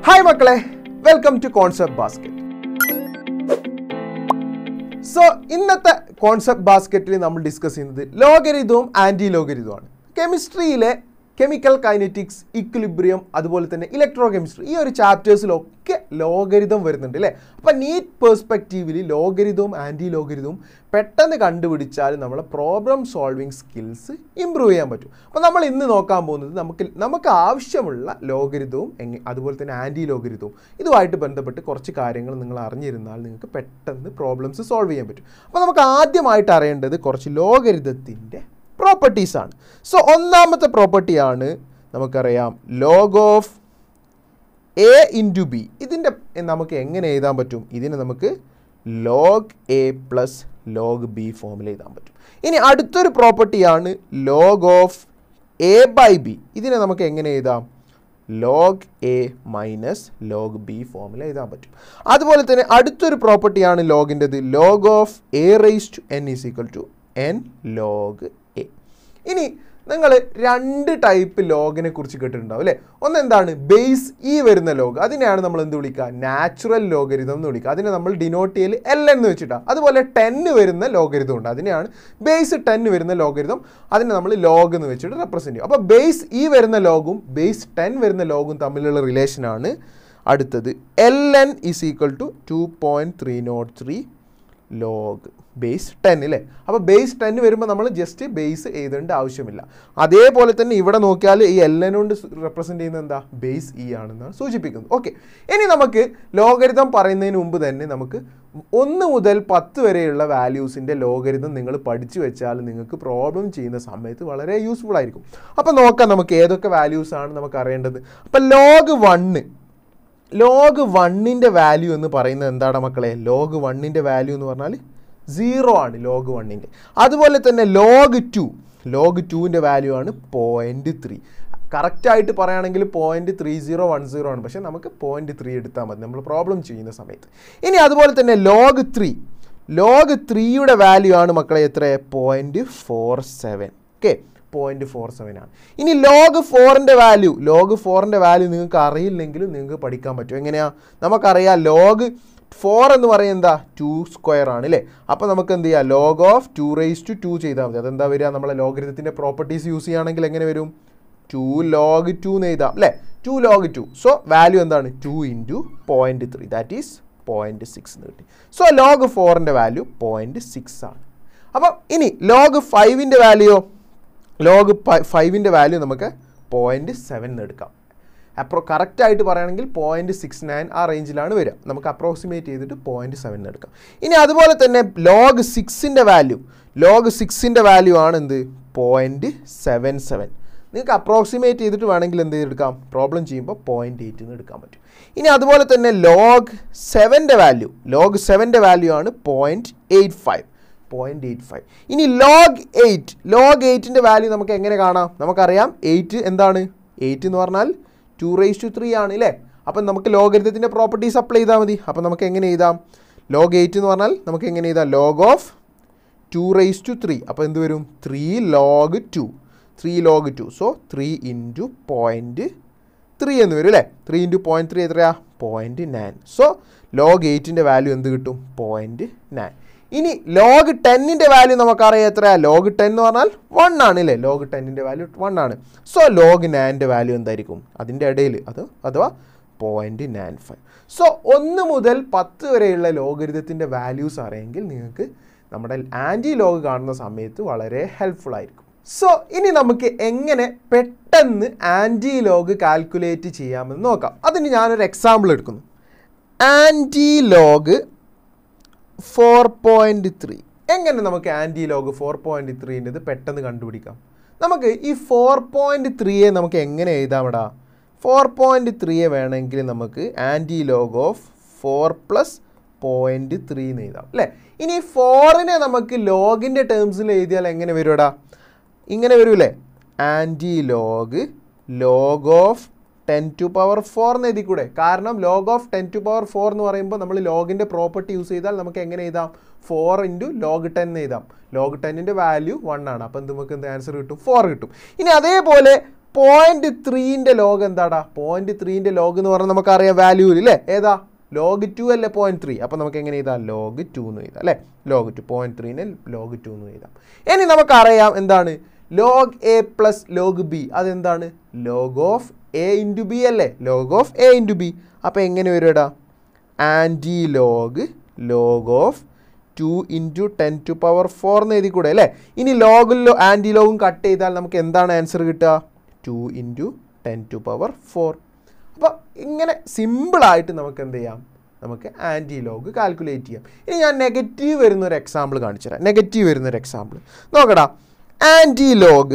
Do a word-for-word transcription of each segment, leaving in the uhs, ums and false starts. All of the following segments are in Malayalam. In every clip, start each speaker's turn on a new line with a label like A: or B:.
A: Hi Makale, welcome to Concept Basket. So, in the Concept Basket, we will discuss logarithm and anti-logarithm. Chemistry, chemical kinetics, equilibrium, and electrochemistry. These chapters are logarithm. But NEET perspective, logarithm and anti-logarithm, പെട്ടെന്ന് കണ്ടുപിടിച്ചാൽ നമ്മുടെ പ്രോബ്ലം സോൾവിങ് സ്കിൽസ് ഇംപ്രൂവ് ചെയ്യാൻ പറ്റും. അപ്പോൾ നമ്മൾ ഇന്ന് നോക്കാൻ പോകുന്നത് നമുക്ക് നമുക്ക് ആവശ്യമുള്ള ലോഗരിതവും അതുപോലെ തന്നെ ആൻറ്റി ലോഗരിതവും ഇതുമായിട്ട് ബന്ധപ്പെട്ട് കുറച്ച് കാര്യങ്ങൾ നിങ്ങൾ അറിഞ്ഞിരുന്നാൽ നിങ്ങൾക്ക് പെട്ടെന്ന് പ്രോബ്ലംസ് സോൾവ് ചെയ്യാൻ പറ്റും. അപ്പോൾ നമുക്ക് ആദ്യമായിട്ട് അറിയേണ്ടത് കുറച്ച് ലോഗരിതത്തിൻ്റെ പ്രോപ്പർട്ടീസ് ആണ്. സോ ഒന്നാമത്തെ പ്രോപ്പർട്ടിയാണ് നമുക്കറിയാം log of a into b. ഇതിൻ്റെ നമുക്ക് എങ്ങനെ എഴുതാൻ പറ്റും? ഇതിനെ നമുക്ക് log a plus log b ഫോമിൽ എഴുതാൻ പറ്റും. ഇനി അടുത്തൊരു പ്രോപ്പർട്ടിയാണ് log of a by b. ഇതിനെ നമുക്ക് എങ്ങനെ എഴുതാം? Log a minus log b ഫോമിൽ എഴുതാൻ പറ്റും. അതുപോലെ തന്നെ അടുത്തൊരു പ്രോപ്പർട്ടിയാണ് ലോഗിൻ്റെത്. Log of a raise to n is equal to n log a. ഇനി നിങ്ങൾ രണ്ട് ടൈപ്പ് ലോഗിനെ കുറിച്ച് കേട്ടിട്ടുണ്ടാവും അല്ലേ? ഒന്ന് എന്താണ്? ബേസ് ഇ വരുന്ന ലോഗ്. അതിനെയാണ് നമ്മൾ എന്ത് വിളിക്കുക? നാച്ചുറൽ ലോഗരിതം എന്ന് വിളിക്കുക. അതിനെ നമ്മൾ ഡിനോട്ട് ചെയ്യൽ എൽ എന്ന് വെച്ചിട്ടാണ്. അതുപോലെ ടെന്ന് വരുന്ന ലോഗരിതം ഉണ്ട്. അതിനെയാണ് ബേസ് ടെൻ വരുന്ന ലോഗരിതം. അതിനെ നമ്മൾ ലോഗ് എന്ന് വെച്ചിട്ട് റെപ്രസെൻറ്റ് ചെയ്യും. അപ്പോൾ ബേസ് ഇ വരുന്ന ലോഗും ബേസ് ടെൻ വരുന്ന ലോഗും തമ്മിലുള്ള റിലേഷനാണ് അടുത്തത്. L N is equal to two point three nought three log base ten അല്ലേ? അപ്പോൾ ബേസ് ടെൻ വരുമ്പോൾ നമ്മൾ ജസ്റ്റ് ബേസ് എഴുതേണ്ട ആവശ്യമില്ല. അതേപോലെ തന്നെ ഇവിടെ നോക്കിയാൽ ഈ എൽ എൻ കൊണ്ട് റെപ്രസെൻറ്റ് ചെയ്യുന്നത് എന്താ? ബേസ് ഇ ആണെന്നാണ് സൂചിപ്പിക്കുന്നത്. ഓക്കെ, ഇനി നമുക്ക് ലോഗരിതം പറയുന്നതിന് മുമ്പ് തന്നെ നമുക്ക് ഒന്ന് മുതൽ പത്ത് വരെയുള്ള വാല്യൂസിൻ്റെ ലോഗരിതം നിങ്ങൾ പഠിച്ചു വെച്ചാൽ നിങ്ങൾക്ക് പ്രോബ്ലം ചെയ്യുന്ന സമയത്ത് വളരെ യൂസ്ഫുൾ ആയിരിക്കും. അപ്പോൾ നോക്കാം നമുക്ക് ഏതൊക്കെ വാല്യൂസാണ് നമുക്ക് അറിയേണ്ടത്. അപ്പോൾ ലോഗ് വണ്ണ് ലോഗ് വണ്ണിൻ്റെ വാല്യൂ എന്ന് പറയുന്നത് എന്താണ് മക്കളെ? ലോഗ് വണ്ണിൻ്റെ വാല്യൂ എന്ന് പറഞ്ഞാൽ സീറോ ആണ് ലോഗ് വണ്ണിൻ്റെ. അതുപോലെ തന്നെ ലോഗ് ടു ലോഗ് ടുവിൻ്റെ വാല്യൂ ആണ് പോയിൻറ്റ് ത്രീ. കറക്റ്റായിട്ട് പറയുകയാണെങ്കിൽ point three zero one zero ആണ്, പക്ഷേ നമുക്ക് പോയിൻറ്റ് ത്രീ എടുത്താൽ മതി നമ്മൾ പ്രോബ്ലം ചെയ്യുന്ന സമയത്ത്. ഇനി അതുപോലെ തന്നെ ലോഗ് ത്രീ ലോഗ് ത്രീയുടെ വാല്യൂ ആണ് മക്കളെ എത്ര? Point four seven. Okay, point four seven ആണ്. ഇനി ലോഗ് ഫോറിൻ്റെ വാല്യൂ ലോഗ് ഫോറിൻ്റെ വാല്യൂ നിങ്ങൾക്ക് അറിയില്ലെങ്കിലും നിങ്ങൾക്ക് പഠിക്കാൻ പറ്റും. എങ്ങനെയാണ്? നമുക്കറിയാം ലോഗ് ഫോർ എന്ന് പറയുന്നത് എന്താ? ടു സ്ക്വയർ ആണ് അല്ലേ? അപ്പോൾ നമുക്ക് എന്ത് ചെയ്യാം? Log of two raise to two ചെയ്താൽ മതി. അതെന്താ വരിക? നമ്മളെ ലോഗരിതത്തിൻ്റെ പ്രോപ്പർട്ടീസ് യൂസ് ചെയ്യുകയാണെങ്കിൽ എങ്ങനെ വരും? ടു ലോഗ് ടു എന്ന് എഴുതാം അല്ലേ? Two log two. So value എന്താണ്? Two into point three, that is point six എന്ന് കിട്ടി. സോ ലോഗ് ഫോറിൻ്റെ വാല്യൂ പോയിൻറ്റ് സിക്സ് ആണ്. അപ്പം ഇനി ലോഗ് ഫൈവിൻ്റെ വാല്യൂയോ? ലോഗ് ഫൈവിൻ്റെ വാല്യൂ നമുക്ക് പോയിൻറ്റ് സെവൻ എന്ന് എടുക്കാം. അപ്രോ കറക്റ്റായിട്ട് പറയുകയാണെങ്കിൽ പോയിൻറ്റ് സിക്സ് നയൻ ആ റേഞ്ചിലാണ് വരിക. നമുക്ക് അപ്രോക്സിമേറ്റ് ചെയ്തിട്ട് പോയിൻറ്റ് സെവൻ എന്ന് എടുക്കാം. ഇനി അതുപോലെ തന്നെ ലോഗ് സിക്സിൻ്റെ വാല്യൂ ലോഗ് സിക്സിൻ്റെ വാല്യൂ ആണ് എന്ത്? Point seven seven. നിങ്ങൾക്ക് അപ്രോക്സിമേറ്റ് ചെയ്തിട്ട് വേണമെങ്കിൽ എന്ത് ചെയ്തെടുക്കാം? പ്രോബ്ലം ചെയ്യുമ്പോൾ പോയിൻറ്റ് എയ്റ്റ് എന്ന് എടുക്കാൻ പറ്റും. ഇനി അതുപോലെ തന്നെ ലോഗ് സെവൻ്റെ വാല്യൂ ലോഗ് സെവൻ്റെ വാല്യൂ ആണ് point eight five point eight five. ഇനി ലോഗ് എയ്റ്റ് ലോഗ് എയ്റ്റിൻ്റെ വാല്യൂ നമുക്ക് എങ്ങനെ കാണാം? നമുക്കറിയാം എയ്റ്റ് എന്താണ്? എയ്റ്റ് എന്ന് പറഞ്ഞാൽ ടു റേസ് ടു ത്രീ ആണ് അല്ലേ? അപ്പം നമുക്ക് ലോഗരിതത്തിൻ്റെ പ്രോപ്പർട്ടീസ് അപ്ലൈ ചെയ്താൽ മതി. അപ്പം നമുക്ക് എങ്ങനെ എഴുതാം? ലോഗ് എയ്റ്റ് എന്ന് പറഞ്ഞാൽ നമുക്ക് എങ്ങനെ എഴുതാം? Log of two raise to three. അപ്പോൾ എന്ത് വരും? Three log two three log two. So three into point three എന്ന് വരും അല്ലേ? ത്രീ ഇൻറ്റു പോയിൻറ്റ് ത്രീ എത്രയാ? Point nine. സോ ലോഗ് എയ്റ്റിൻ്റെ വാല്യൂ എന്ത് കിട്ടും? Point nine. ഇനി ലോഗ് ടെന്നിൻ്റെ വാല്യൂ നമുക്കറിയാം എത്രയാ? ലോഗ് ടെൻ എന്ന് പറഞ്ഞാൽ വൺ ആണ് അല്ലേ? ലോഗ് ടെന്നിൻ്റെ വാല്യൂ വൺ ആണ്. സോ ലോഗ് നയൻ്റെ വാല്യൂ എന്തായിരിക്കും? അതിൻ്റെ ഇടയിൽ അത് അഥവാ പോയിൻറ്റ് നയൻ ഫൈവ്. സോ ഒന്ന് മുതൽ പത്ത് വരെയുള്ള ലോഗരിതത്തിൻ്റെ വാല്യൂസ് അറിയെങ്കിൽ നിങ്ങൾക്ക് നമ്മുടെ ആൻറ്റി ലോഗ് കാണുന്ന സമയത്ത് വളരെ ഹെൽപ്ഫുൾ ആയിരിക്കും. സോ ഇനി നമുക്ക് എങ്ങനെ പെട്ടെന്ന് ആൻറ്റി ലോഗ് കാൽക്കുലേറ്റ് ചെയ്യാമെന്ന് നോക്കാം. അതിന് ഞാനൊരു എക്സാമ്പിൾ എടുക്കുന്നു. Anti log four point three. എങ്ങനെ നമുക്ക് ആൻറ്റി ലോഗ് ഫോർ പോയിൻറ്റ് ത്രീൻ്റെത് പെട്ടെന്ന് കണ്ടുപിടിക്കാം? നമുക്ക് ഈ ഫോർ പോയിൻറ്റ് ത്രീയെ നമുക്ക് എങ്ങനെ എഴുതാമെടാ? ഫോർ പോയിൻറ്റ് ത്രീയെ വേണമെങ്കിൽ നമുക്ക് anti log of four plus point three എന്ന് എഴുതാം അല്ലേ? ഇനി ഫോറിനെ നമുക്ക് ലോഗിൻ്റെ ടേംസിൽ എഴുതിയാൽ എങ്ങനെ വരുമെടാ? ഇങ്ങനെ വരൂല്ലേ? Anti log log of ten to power four എന്ന് എഴുതി കൂടെ? കാരണം log of ten to power four എന്ന് പറയുമ്പോൾ നമ്മൾ ലോഗിൻ്റെ പ്രോപ്പർട്ടി യൂസ് ചെയ്താൽ നമുക്ക് എങ്ങനെ എഴുതാം? ഫോർ ഇൻറ്റു ലോഗ് ടെൻ എന്ന് എഴുതാം. ലോഗ് ടെന്നിൻ്റെ വാല്യൂ വൺ ആണ്. അപ്പോൾ എന്ത് നമുക്ക് എന്ത് ആൻസർ കിട്ടും? ഫോർ കിട്ടും. ഇനി അതേപോലെ പോയിന്റ് ത്രീൻ്റെ ലോഗ് എന്താടാ? പോയിന്റ് ത്രീൻ്റെ ലോഗ് എന്ന് പറഞ്ഞാൽ നമുക്കറിയാം വാല്യൂവിൽ അല്ലേ, ഏതാ? ലോഗ് ടു അല്ലേ പോയിന്റ് ത്രീ. അപ്പോൾ നമുക്ക് എങ്ങനെ എഴുതാം? ലോഗ് ടു എന്ന് എഴുതാം അല്ലേ. ലോഗ് ടു പോയിന്റ് ത്രീനെ ലോഗ് ടു എന്ന് എഴുതാം. ഇനി നമുക്കറിയാം എന്താണ് log a plus log b. അതെന്താണ്? Log of a into b അല്ലേ, log of a into b. അപ്പോൾ എങ്ങനെ വരും ഇടാ? Anti log log of two into ten to power four എന്ന് എഴുതി കൂടെ അല്ലേ. ഇനി ലോഗും ആൻറ്റി ലോഗും കട്ട് ചെയ്താൽ നമുക്ക് എന്താണ് ആൻസർ കിട്ടുക? Two into ten to power four. അപ്പോൾ ഇങ്ങനെ സിമ്പിളായിട്ട് നമുക്ക് എന്ത് ചെയ്യാം? നമുക്ക് ആൻറ്റി ലോഗ് കാൽക്കുലേറ്റ് ചെയ്യാം. ഇനി ഞാൻ നെഗറ്റീവ് വരുന്നൊരു എക്സാമ്പിൾ കാണിച്ചു തരാം. നെഗറ്റീവ് വരുന്നൊരു എക്സാമ്പിൾ നോക്കടാ. Anti log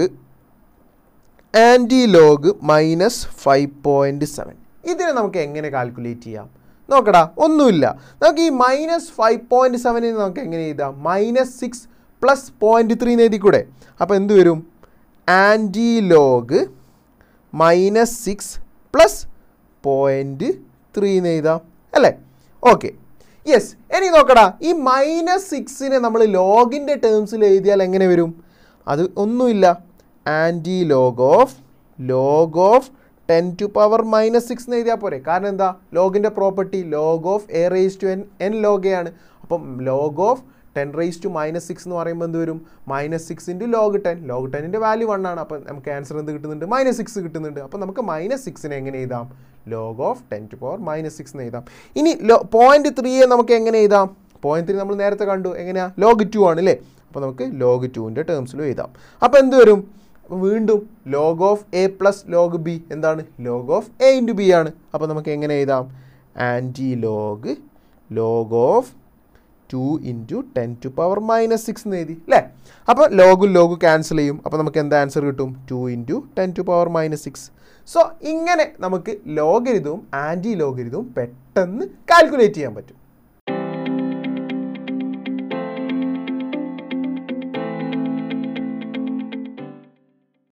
A: anti log minus five point seven. ഇതിനെ നമുക്ക് എങ്ങനെ കാൽക്കുലേറ്റ് ചെയ്യാം? നോക്കടാ, ഒന്നുമില്ല. നമുക്ക് ഈ മൈനസ് ഫൈവ് പോയിൻറ്റ് സെവനിന് നമുക്ക് എങ്ങനെ എഴുതാം? Minus six plus point three എന്ന് എഴുതി കൂടെ. അപ്പോൾ എന്ത് വരും? Anti log minus six plus point three എന്ന് എഴുതാം അല്ലേ. Okay, yes. ഇനി നോക്കടാ, ഈ മൈനസ് സിക്സിനെ നമ്മൾ ലോഗിൻ്റെ ടേംസിൽ എഴുതിയാൽ എങ്ങനെ വരും? അത് ഒന്നുമില്ല, anti log of log of ten to power minus six എന്ന് എഴുതിയാൽ പോരെ. കാരണം എന്താ? ലോഗിൻ്റെ property log of a raise to n n log a ആണ്. അപ്പം log of ten raise to minus six എന്ന് പറയുമ്പോൾ എന്ത് വരും? Minus six into log ten. Log ടെന്നിൻ്റെ വാല്യൂ വൺ ആണ്. അപ്പം നമുക്ക് ആൻസർ എന്ത് കിട്ടുന്നുണ്ട്? മൈനസ് സിക്സ് കിട്ടുന്നുണ്ട്. അപ്പം നമുക്ക് മൈനസ് സിക്സിനെ എങ്ങനെ എഴുതാം? Log of ten to power minus six എന്ന് എഴുതാം. ഇനി ലോ പോയിൻറ്റ് ത്രീയെ നമുക്ക് എങ്ങനെ എഴുതാം? പോയിൻറ്റ് ത്രീ നമ്മൾ നേരത്തെ കണ്ടു, എങ്ങനെയാണ്? ലോഗ് ടു ആണ് അല്ലേ. അപ്പോൾ നമുക്ക് ലോഗ് ടുവിൻ്റെ ടേംസിലും എഴുതാം. അപ്പോൾ എന്ത് വരും? വീണ്ടും log of a plus log b എന്താണ്? Log of a into b ആണ്. അപ്പോൾ നമുക്ക് എങ്ങനെ എഴുതാം? Anti log log of two into ten to power minus six എന്ന് എഴുതി അല്ലേ. അപ്പോൾ ലോഗും ലോഗും ക്യാൻസൽ ചെയ്യും. അപ്പോൾ നമുക്ക് എന്താ ആൻസർ കിട്ടും? Two into ten to power minus six. So ഇങ്ങനെ നമുക്ക് ലോഗരിതവും ആൻറ്റി ലോഗരിതവും പെട്ടെന്ന് കാൽക്കുലേറ്റ് ചെയ്യാൻ പറ്റും.